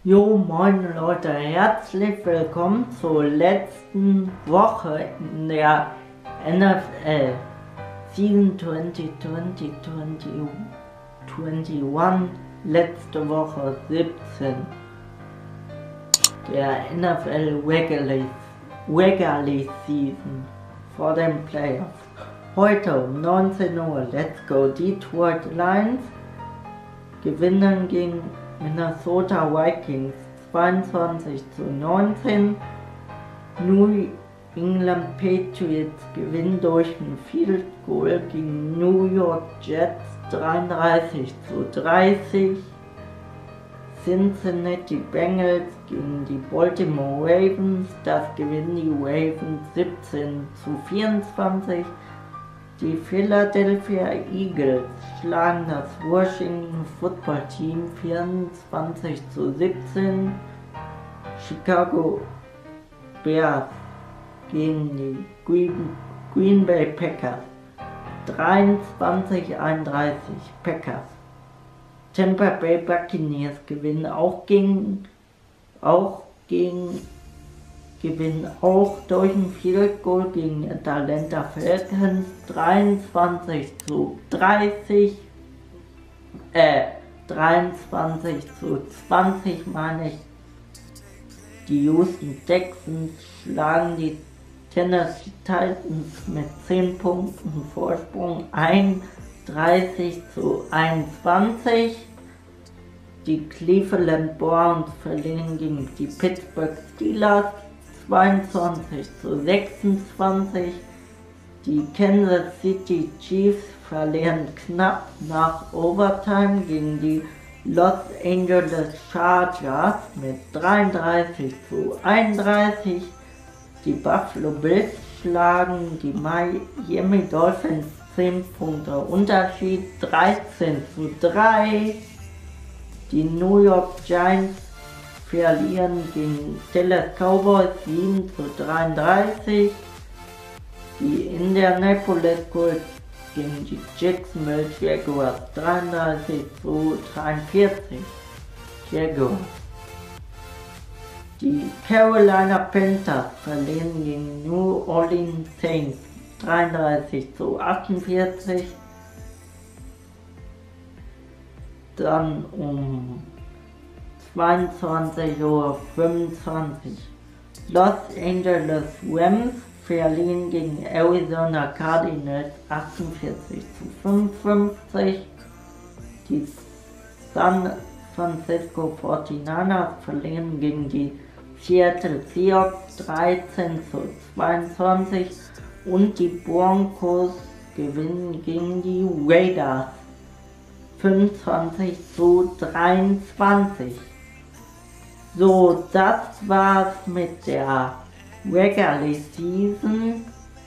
Jo, moin Leute, herzlich willkommen zur letzten Woche in der NFL Season 2020-2021, letzte Woche 17 der NFL Regular Season vor den Playoffs. Heute um 19 Uhr, let's go Detroit Lions gewinnen gegen Minnesota Vikings 22:19. New England Patriots gewinnen durch ein Field Goal gegen New York Jets 33:30. Cincinnati Bengals gegen die Baltimore Ravens, das gewinnen die Ravens 17:24. Die Philadelphia Eagles schlagen das Washington Football Team 24:17. Chicago Bears gegen die Green Bay Packers 23:31 Packers. Tampa Bay Buccaneers gewinnen durch ein Field Goal gegen die Atlanta Falcons 23:20 meine ich. Die Houston Texans schlagen die Tennessee Titans mit 10 Punkten Vorsprung 31:21. Die Cleveland Browns verlieren gegen die Pittsburgh Steelers 22:26. Die Kansas City Chiefs verlieren knapp nach Overtime gegen die Los Angeles Chargers mit 33:31. Die Buffalo Bills schlagen die Miami Dolphins 10 Punkte Unterschied 13:3. Die New York Giants verlieren gegen Dallas Cowboys 7:33. Die Indianapolis Colts gegen die Jacksonville Jaguars 33:43. Jaguars. Die Carolina Panthers verlieren gegen New Orleans Saints 33:48. Dann um 22:25 Los Angeles Rams verlieren gegen Arizona Cardinals 48:55. Die San Francisco 49ers verlieren gegen die Seattle Seahawks 13:22 und die Broncos gewinnen gegen die Raiders 25:23. So, das war's mit der Regular Season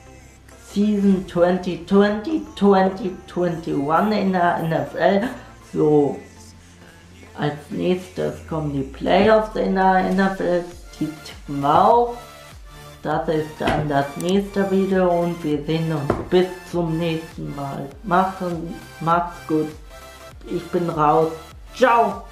2020-2021 in der NFL. So, als nächstes kommen die Playoffs in der NFL, die tippen wir auf. Das ist dann das nächste Video und wir sehen uns bis zum nächsten Mal. Macht's gut. Ich bin raus. Ciao.